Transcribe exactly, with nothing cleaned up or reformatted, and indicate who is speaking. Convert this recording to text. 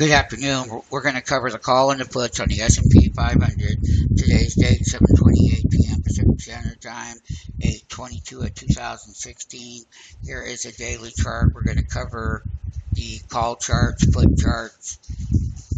Speaker 1: Good afternoon. We're, we're going to cover the call and the puts on the S and P five hundred. Today's date, seven twenty-eight p m Pacific Standard Time, eight twenty-two of two thousand sixteen. Here is a daily chart. We're going to cover the call charts, put charts,